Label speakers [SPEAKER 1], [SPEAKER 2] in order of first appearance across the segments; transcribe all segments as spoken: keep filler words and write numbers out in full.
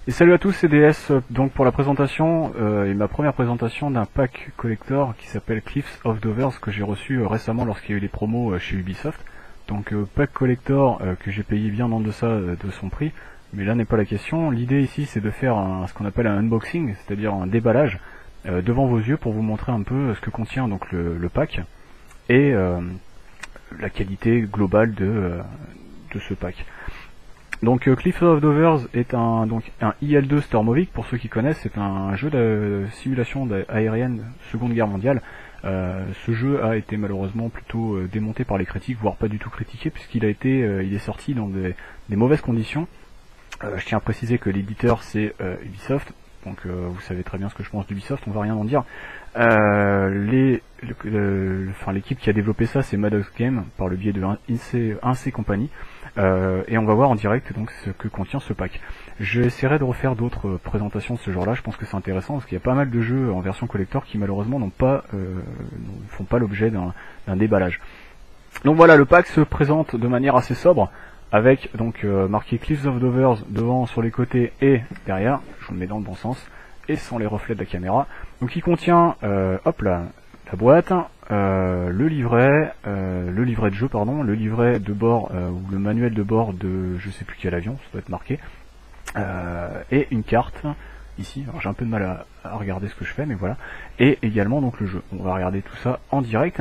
[SPEAKER 1] Et salut à tous, c'est D S, donc pour la présentation, euh, et ma première présentation d'un pack collector qui s'appelle Cliffs of Dover, que j'ai reçu euh, récemment lorsqu'il y a eu les promos euh, chez Ubisoft. Donc euh, pack collector euh, que j'ai payé bien en deçà euh, de son prix, mais là n'est pas la question. L'idée ici c'est de faire un, ce qu'on appelle un unboxing, c'est-à-dire un déballage euh, devant vos yeux pour vous montrer un peu ce que contient donc le, le pack et euh, la qualité globale de, euh, de ce pack. Donc euh, Cliffs of Dover est un, donc, un I L deux Stormovic, pour ceux qui connaissent, c'est un jeu de simulation aérienne Seconde Guerre mondiale. Euh, ce jeu a été malheureusement plutôt euh, démonté par les critiques, voire pas du tout critiqué, puisqu'il a été, euh, il est sorti dans des, des mauvaises conditions. Euh, je tiens à préciser que l'éditeur c'est euh, Ubisoft, donc euh, vous savez très bien ce que je pense d'Ubisoft, on va rien en dire. Euh, les, le, le, enfin, l'équipe qui a développé ça c'est Maddox Game par le biais de un C Company. Euh, et on va voir en direct donc ce que contient ce pack. J'essaierai de refaire d'autres euh, présentations de ce genre là, je pense que c'est intéressant parce qu'il y a pas mal de jeux en version collector qui malheureusement n'ont pas euh, ne font pas l'objet d'un d'un déballage. Donc voilà, le pack se présente de manière assez sobre avec donc euh, marqué Cliffs of Dover devant, sur les côtés et derrière, je vous le mets dans le bon sens et sans les reflets de la caméra. Donc il contient euh, hop là la boîte, euh, le livret, euh, le livret de jeu pardon, le livret de bord euh, ou le manuel de bord de je sais plus quel avion, ça doit être marqué, euh, et une carte ici. Alors j'ai un peu de mal à, à regarder ce que je fais, mais voilà. Et également donc le jeu. On va regarder tout ça en direct.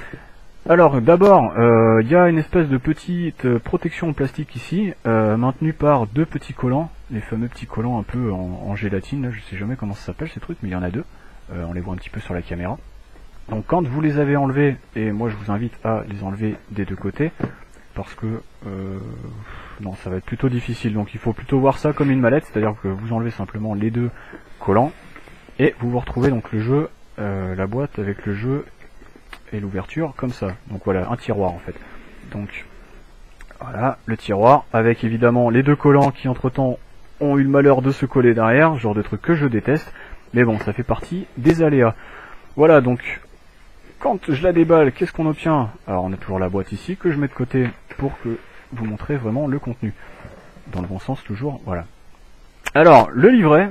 [SPEAKER 1] Alors d'abord, il euh, y a une espèce de petite protection en plastique ici, euh, maintenue par deux petits collants, les fameux petits collants un peu en, en gélatine. Là, je sais jamais comment ça s'appelle ces trucs, mais il y en a deux. Euh, on les voit un petit peu sur la caméra. Donc quand vous les avez enlevés, et moi je vous invite à les enlever des deux côtés, parce que euh, non, ça va être plutôt difficile, donc il faut plutôt voir ça comme une mallette, c'est-à-dire que vous enlevez simplement les deux collants, et vous vous retrouvez donc le jeu, euh, la boîte avec le jeu et l'ouverture comme ça. Donc voilà, un tiroir en fait. Donc voilà, le tiroir, avec évidemment les deux collants qui entre temps ont eu le malheur de se coller derrière, genre de truc que je déteste, mais bon, ça fait partie des aléas. Voilà, donc quand je la déballe, qu'est-ce qu'on obtient? Alors on a toujours la boîte ici que je mets de côté pour que vous montrez vraiment le contenu. Dans le bon sens toujours, voilà. Alors, le livret,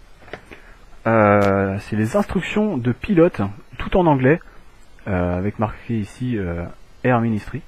[SPEAKER 1] euh, c'est les instructions de pilote, tout en anglais, euh, avec marqué ici euh, Air Ministry,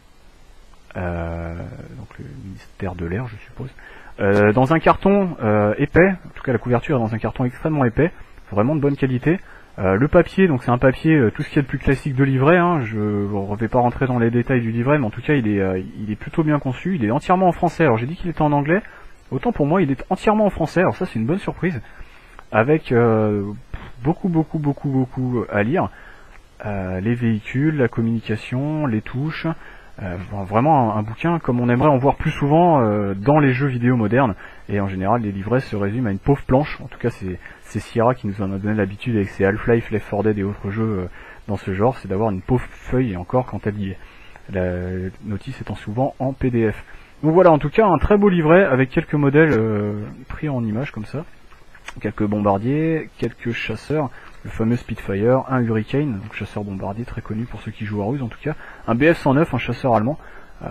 [SPEAKER 1] euh, donc le ministère de l'air je suppose, euh, dans un carton euh, épais, en tout cas la couverture est dans un carton extrêmement épais, vraiment de bonne qualité. Euh, le papier, donc c'est un papier, euh, tout ce qui est le plus classique de livret, hein, je ne vais pas rentrer dans les détails du livret, mais en tout cas il est, euh, il est plutôt bien conçu, il est entièrement en français. Alors j'ai dit qu'il était en anglais, autant pour moi il est entièrement en français, alors ça c'est une bonne surprise, avec euh, beaucoup beaucoup beaucoup beaucoup à lire, euh, les véhicules, la communication, les touches, euh, vraiment un, un bouquin comme on aimerait en voir plus souvent euh, dans les jeux vidéo modernes, et en général les livrets se résument à une pauvre planche, en tout cas c'est c'est Sierra qui nous en a donné l'habitude avec ses Half-Life, Left four Dead et autres jeux euh, dans ce genre, c'est d'avoir une pauvre feuille, et encore quand elle y est. La notice étant souvent en P D F. Donc voilà, en tout cas un très beau livret avec quelques modèles euh, pris en images comme ça. Quelques bombardiers, quelques chasseurs, le fameux Spitfire, un Hurricane, donc chasseur bombardier très connu pour ceux qui jouent à Ruse en tout cas, un B F cent neuf, un chasseur allemand, euh,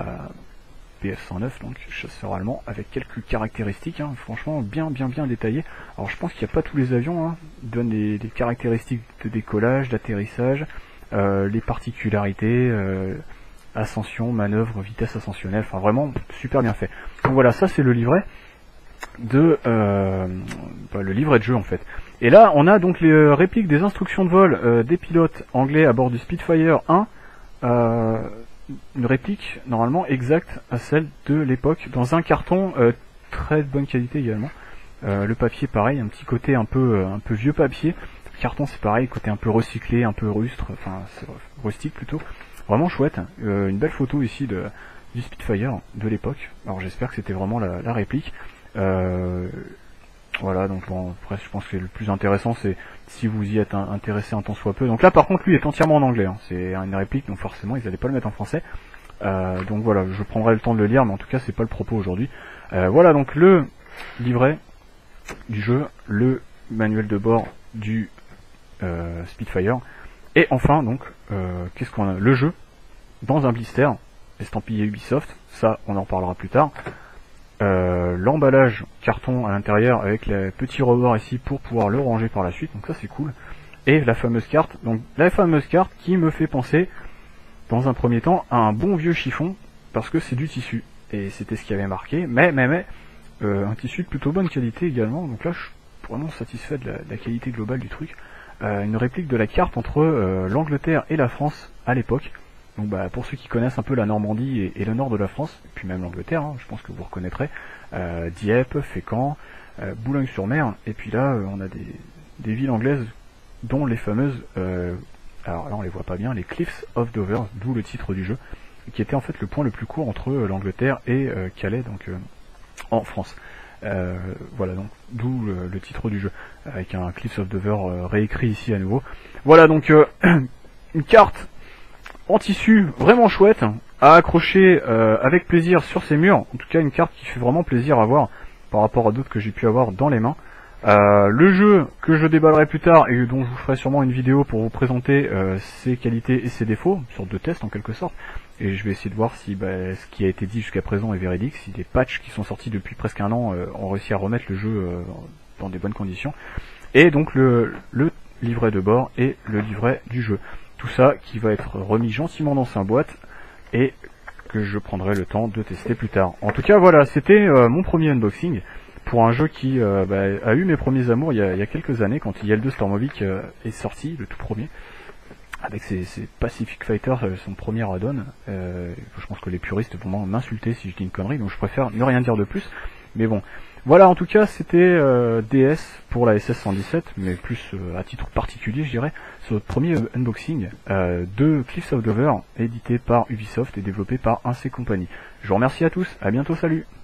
[SPEAKER 1] B F cent neuf, donc chasseur allemand, avec quelques caractéristiques, hein, franchement bien bien bien détaillées. Alors je pense qu'il n'y a pas tous les avions, hein, ils donnent des, des caractéristiques de décollage, d'atterrissage, euh, les particularités, euh, ascension, manœuvre, vitesse ascensionnelle, enfin vraiment super bien fait. Donc voilà, ça c'est le livret de euh, bah, le livret de jeu en fait. Et là on a donc les euh, répliques des instructions de vol euh, des pilotes anglais à bord du Spitfire un, euh, une réplique normalement exacte à celle de l'époque, dans un carton euh, très bonne qualité également. Euh, le papier pareil, un petit côté un peu euh, un peu vieux papier. Le carton c'est pareil, côté un peu recyclé, un peu rustre, enfin rustique plutôt. Vraiment chouette. Euh, une belle photo ici de du Spitfire de l'époque. Alors j'espère que c'était vraiment la, la réplique. Euh, voilà, donc bon, après je pense que le plus intéressant c'est si vous y êtes un, intéressé un tant soit peu. Donc là par contre lui est entièrement en anglais, hein. C'est une réplique donc forcément ils n'allaient pas le mettre en français. Euh, donc voilà, je prendrai le temps de le lire, mais en tout cas c'est pas le propos aujourd'hui. Euh, voilà donc le livret du jeu, le manuel de bord du euh, Spitfire, et enfin donc euh, qu'est-ce qu'on a, le jeu dans un blister estampillé Ubisoft, ça on en reparlera plus tard. Euh, euh, l'emballage carton à l'intérieur avec les petits rebords ici pour pouvoir le ranger par la suite, donc ça c'est cool. Et la fameuse carte, donc la fameuse carte qui me fait penser dans un premier temps à un bon vieux chiffon, parce que c'est du tissu, et c'était ce qui avait marqué, mais mais mais euh, un tissu de plutôt bonne qualité également, donc là je suis vraiment satisfait de la, de la qualité globale du truc. Euh, une réplique de la carte entre euh, l'Angleterre et la France à l'époque. Donc bah, pour ceux qui connaissent un peu la Normandie et, et le nord de la France, et puis même l'Angleterre, hein, je pense que vous reconnaîtrez, euh, Dieppe, Fécamp, euh, Boulogne-sur-Mer, et puis là euh, on a des, des villes anglaises dont les fameuses, euh, alors là on les voit pas bien, les Cliffs of Dover, d'où le titre du jeu, qui était en fait le point le plus court entre euh, l'Angleterre et euh, Calais, donc euh, en France. Euh, voilà, donc d'où le, le titre du jeu, avec un Cliffs of Dover euh, réécrit ici à nouveau. Voilà, donc euh, une carte en tissu vraiment chouette, à accrocher euh, avec plaisir sur ces murs. En tout cas une carte qui fait vraiment plaisir à voir par rapport à d'autres que j'ai pu avoir dans les mains. Euh, le jeu que je déballerai plus tard et dont je vous ferai sûrement une vidéo pour vous présenter euh, ses qualités et ses défauts, une sorte de test en quelque sorte, et je vais essayer de voir si bah, ce qui a été dit jusqu'à présent est véridique, si des patchs qui sont sortis depuis presque un an euh, ont réussi à remettre le jeu euh, dans des bonnes conditions, et donc le, le livret de bord et le livret du jeu. Tout ça qui va être remis gentiment dans sa boîte et que je prendrai le temps de tester plus tard. En tout cas voilà, c'était euh, mon premier unboxing pour un jeu qui euh, bah, a eu mes premiers amours il y a, il y a quelques années quand I L deux Stormovic euh, est sorti, le tout premier, avec ses, ses Pacific Fighter, euh, son premier add-on. Euh, je pense que les puristes vont m'insulter si je dis une connerie, donc je préfère ne rien dire de plus. Mais bon, voilà, en tout cas c'était euh, D S pour la S S cent dix-sept, mais plus euh, à titre particulier je dirais, c'est notre premier euh, unboxing euh, de Cliffs of Dover, édité par Ubisoft et développé par un C Company. Je vous remercie à tous, à bientôt, salut.